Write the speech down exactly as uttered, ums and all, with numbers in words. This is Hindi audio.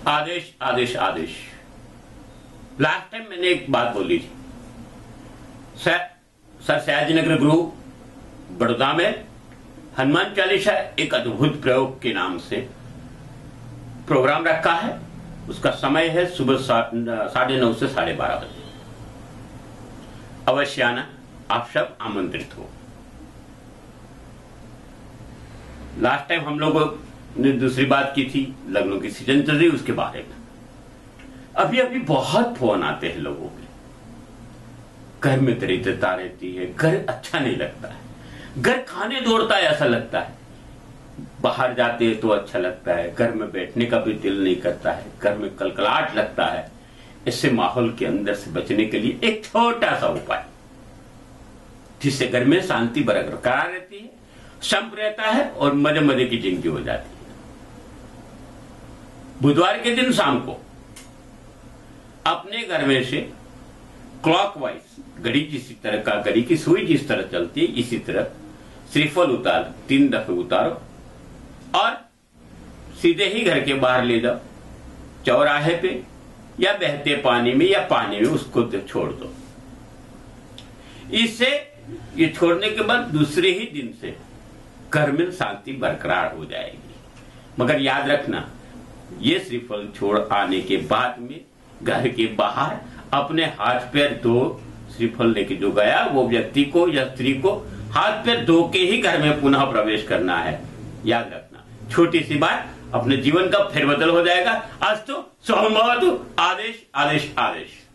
आदेश आदेश आदेश। लास्ट टाइम मैंने एक बात बोली थी, सर सर सयाजीनगर गुरु बड़ौदा में हनुमान चालीसा एक अद्भुत प्रयोग के नाम से प्रोग्राम रखा है। उसका समय है सुबह साढ़े नौ से साढ़े बारह बजे। अवश्य आना, आप सब आमंत्रित हो। लास्ट टाइम हम लोगों ने दूसरी बात की थी, लग्नों की सीजन चल रही उसके बारे में। अभी अभी बहुत फोन आते हैं लोगों के, घर में दरिद्रता रहती है, घर अच्छा नहीं लगता है, घर खाने दौड़ता है ऐसा लगता है, बाहर जाते हैं तो अच्छा लगता है, घर में बैठने का भी दिल नहीं करता है, घर में कलकलाहट लगता है। इससे माहौल के अंदर से बचने के लिए एक छोटा सा उपाय, जिससे घर में शांति बरकरार रहती है, संप रहता है और मजे मजे की जिंदगी हो जाती है। बुधवार के दिन शाम को अपने घर में से क्लॉकवाइज, घड़ी जिस तरह का, घड़ी की सुई जिस तरह चलती है इसी तरह श्रीफल उतार, तीन दफे उतारो और सीधे ही घर के बाहर ले जाओ, चौराहे पे या बहते पानी में या पानी में उसको छोड़ दो। इससे ये छोड़ने के बाद दूसरे ही दिन से घर में शांति बरकरार हो जाएगी। मगर याद रखना, ये श्रीफल छोड़ आने के बाद में घर के बाहर अपने हाथ पैर धो, श्रीफल लेके जो गया वो व्यक्ति को या स्त्री को हाथ पैर धो के ही घर में पुनः प्रवेश करना है। याद रखना, छोटी सी बात अपने जीवन का फेरबदल हो जाएगा। आज तो सोमवार, आदेश आदेश आदेश।